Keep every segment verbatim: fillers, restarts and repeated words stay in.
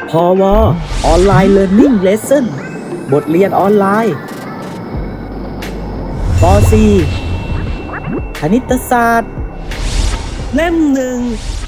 พวออนไลน์ Learning Lesson บทเรียนออนไลน์ป สี่ คณิตศาสตร์เล่มหนึ่ง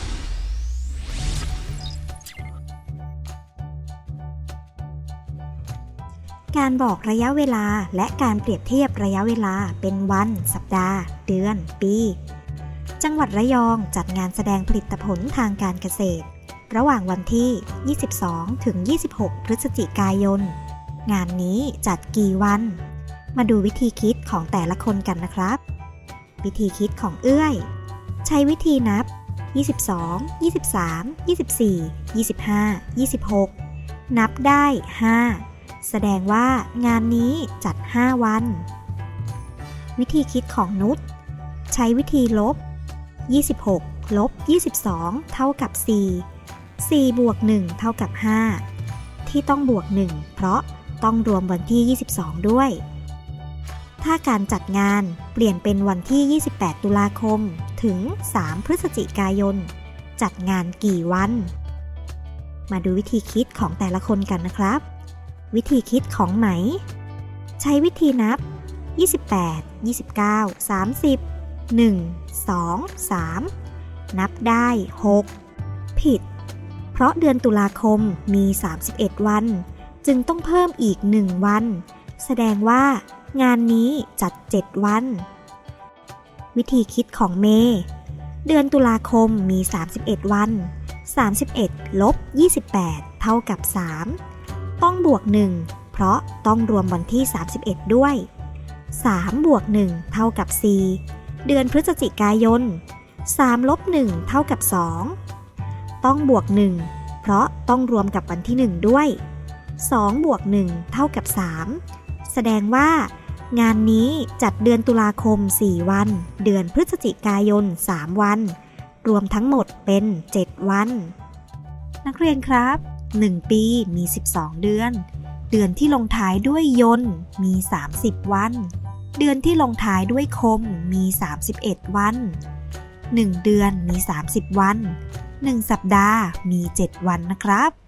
การบอกระยะเวลาและการเปรียบเทียบระยะเวลาเป็นวัน สัปดาห์ เดือน ปี จังหวัดระยองจัดงานแสดงผลิตผลทางการเกษตรระหว่างวันที่ ยี่สิบสอง ถึง ยี่สิบหก พฤศจิกายน งานนี้จัดกี่วัน มาดูวิธีคิดของแต่ละคนกันนะครับ วิธีคิดของเอื้อยใช้วิธีนับ ยี่สิบสอง ยี่สิบสาม ยี่สิบสี่ ยี่สิบห้า ยี่สิบหก นับได้ ห้า แสดงว่างานนี้จัด ห้า วัน วิธีคิดของนุชใช้วิธีลบ ยี่สิบหก ลบ ยี่สิบสอง เท่ากับ สี่ สี่ บวก หนึ่ง เท่ากับ ห้า ที่ต้องบวก หนึ่ง เพราะต้องรวมวันที่ ยี่สิบสอง ด้วย ถ้าการจัดงานเปลี่ยนเป็นวันที่ ยี่สิบแปด ตุลาคม ถึง สาม พฤศจิกายน จัดงานกี่วัน มาดูวิธีคิดของแต่ละคนกันนะครับวิธีคิดของไหมใช้วิธีนับ ยี่สิบแปด ยี่สิบเก้า สามสิบ หนึ่ง สอง สาม นับได้ หก ผิดเพราะเดือนตุลาคมมี สามสิบเอ็ด วันจึงต้องเพิ่มอีก หนึ่ง วันแสดงว่างานนี้จัด เจ็ด วันวิธีคิดของเมย์เดือนตุลาคมมี สามสิบเอ็ด วัน สามสิบเอ็ด ลบ ยี่สิบแปด เท่ากับ สามต้องบวก หนึ่ง เพราะต้องรวมวันที่ สามสิบเอ็ด ด้วย สาม บวก หนึ่ง เท่ากับ สี่ เดือนพฤศจิกายน สาม ลบ หนึ่ง เท่ากับ สอง ต้องบวก หนึ่ง เพราะต้องรวมกับวันที่ หนึ่ง ด้วย สอง บวก หนึ่ง เท่ากับ สาม แสดงว่างานนี้จัดเดือนตุลาคม สี่ วัน เดือนพฤศจิกายน สาม วัน รวมทั้งหมดเป็น เจ็ด วันนักเรียนครับหนึ่งปีมีสิบสองเดือนเดือนที่ลงท้ายด้วยยนต์มีสามสิบวันเดือนที่ลงท้ายด้วยคมมีสามสิบเอ็ดวันหนึ่งเดือนมีสามสิบวันหนึ่งสัปดาห์มีเจ็ดวันนะครับ